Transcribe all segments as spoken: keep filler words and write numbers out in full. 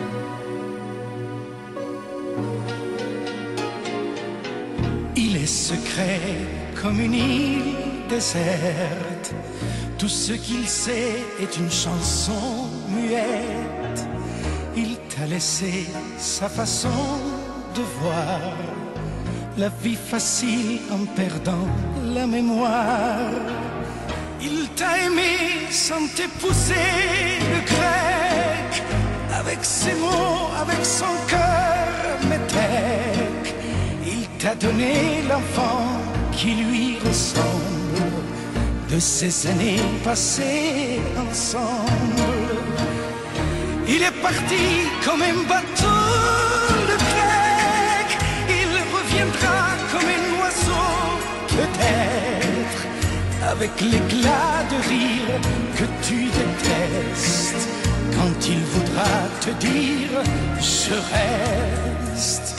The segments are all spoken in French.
Il est secret comme une île déserte. Tout ce qu'il sait est une chanson muette. Il t'a laissé sa façon de voir la vie facile en perdant la mémoire. Il t'a aimé sans t'épouser le grec, avec ses mots, avec son cœur métèque. Il t'a donné l'enfant qui lui ressemble, de ces années passées ensemble. Il est parti comme un bateau, le grec. Il reviendra comme un oiseau, peut-être, avec l'éclat de rire que tu détestes, quand il voudra te dire je reste.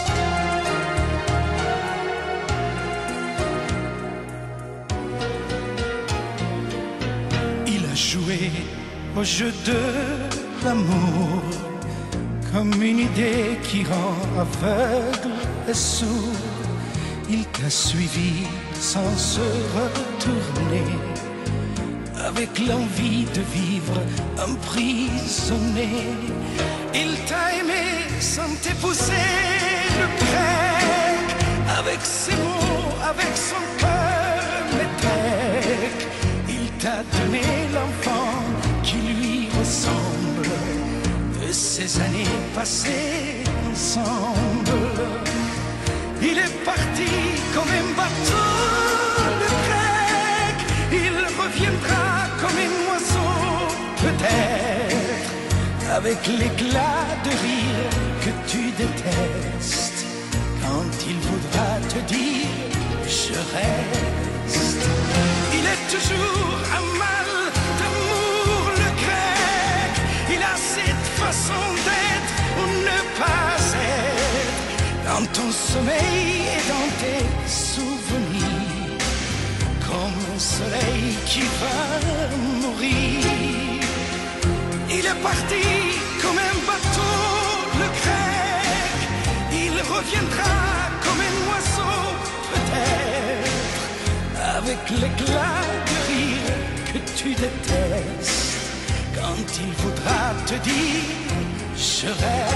Il a joué au jeu de l'amour comme une idée qui rend aveugle et sourd. Il t'a suivi sans se retourner, avec l'envie de vivre emprisonné. Il t'a aimé sans t'épouser le grec, avec ses mots, avec son cœur métèque. Il t'a donné l'enfant qui lui ressemble, de ces années passées ensemble. Il est parti comme un bateau, le grec. Il reviendra comme un oiseau, peut-être, avec l'éclat de rire que tu détestes, quand il voudra te dire je reste. Il est toujours un mal d'amour, le grec. Il a cette façon d'être ou ne pas être, dans ton sommeil et dans tes souvenirs, comme un soleil qui va mourir. Il est parti comme un bateau, le grec. Il reviendra comme un oiseau, peut-être, avec l'éclat de rire que tu détestes, quand il voudra te dire je reste.